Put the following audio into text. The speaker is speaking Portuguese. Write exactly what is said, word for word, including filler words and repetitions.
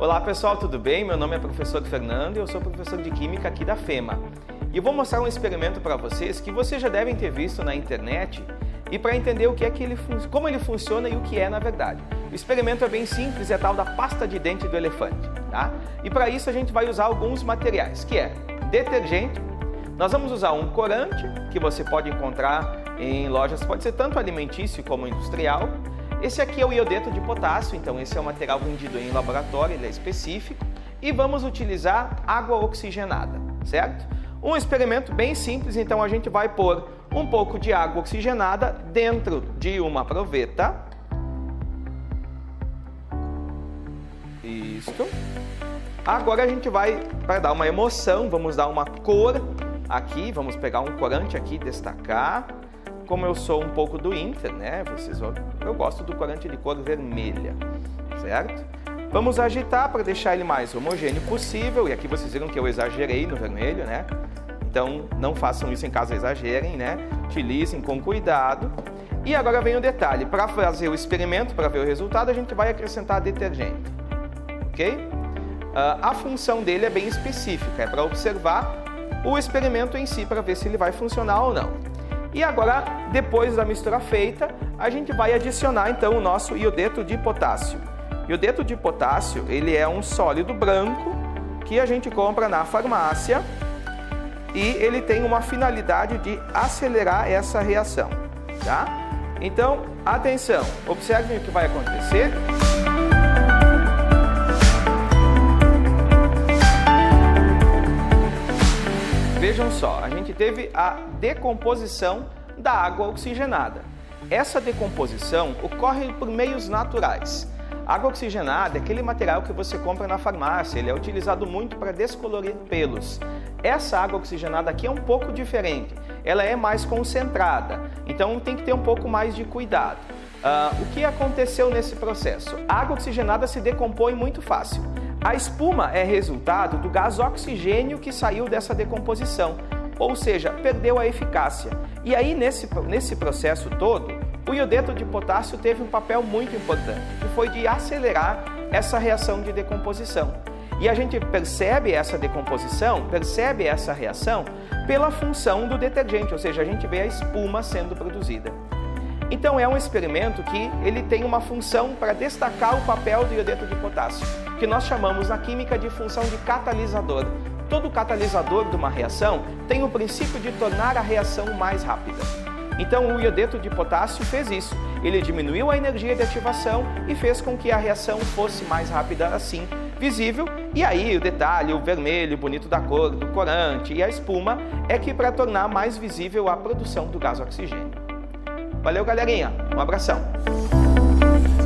Olá pessoal, tudo bem? Meu nome é professor Fernando e eu sou professor de Química aqui da FEMA. E eu vou mostrar um experimento para vocês que vocês já devem ter visto na internet e para entender o que é que ele, como ele funciona e o que é na verdade. O experimento é bem simples, é a tal da pasta de dente do elefante, tá? E para isso a gente vai usar alguns materiais, que é detergente. Nós vamos usar um corante, que você pode encontrar em lojas, pode ser tanto alimentício como industrial. Esse aqui é o iodeto de potássio, então esse é um material vendido em laboratório, ele é específico. E vamos utilizar água oxigenada, certo? Um experimento bem simples, então a gente vai pôr um pouco de água oxigenada dentro de uma proveta. Isto. Agora a gente vai, para dar uma emoção, vamos dar uma cor aqui, vamos pegar um corante aqui, destacar. Como eu sou um pouco do Inter, né? Vocês vão... Eu gosto do corante de cor vermelha, certo? Vamos agitar para deixar ele mais homogêneo possível. E aqui vocês viram que eu exagerei no vermelho, né? Então não façam isso em caso exagerem, né? Utilizem com cuidado. E agora vem o detalhe. Para fazer o experimento, para ver o resultado, a gente vai acrescentar detergente, ok? Uh, a função dele é bem específica, é para observar o experimento em si, para ver se ele vai funcionar ou não. E agora, depois da mistura feita, a gente vai adicionar então o nosso iodeto de potássio. Iodeto de potássio, ele é um sólido branco que a gente compra na farmácia e ele tem uma finalidade de acelerar essa reação, tá? Então, atenção, observem o que vai acontecer. Vejam só, a gente teve a decomposição da água oxigenada. Essa decomposição ocorre por meios naturais. A água oxigenada é aquele material que você compra na farmácia, ele é utilizado muito para descolorir pelos. Essa água oxigenada aqui é um pouco diferente, ela é mais concentrada, então tem que ter um pouco mais de cuidado. Uh, o que aconteceu nesse processo? A água oxigenada se decompõe muito fácil. A espuma é resultado do gás oxigênio que saiu dessa decomposição, ou seja, perdeu a eficácia. E aí, nesse, nesse processo todo, o iodeto de potássio teve um papel muito importante, que foi de acelerar essa reação de decomposição. E a gente percebe essa decomposição, percebe essa reação pela função do detergente, ou seja, a gente vê a espuma sendo produzida. Então é um experimento que ele tem uma função para destacar o papel do iodeto de potássio, que nós chamamos na química de função de catalisador. Todo catalisador de uma reação tem o princípio de tornar a reação mais rápida. Então o iodeto de potássio fez isso, ele diminuiu a energia de ativação e fez com que a reação fosse mais rápida assim, visível. E aí o detalhe, o vermelho bonito da cor, do corante e a espuma é que para tornar mais visível a produção do gás oxigênio. Valeu, galerinha. Um abração.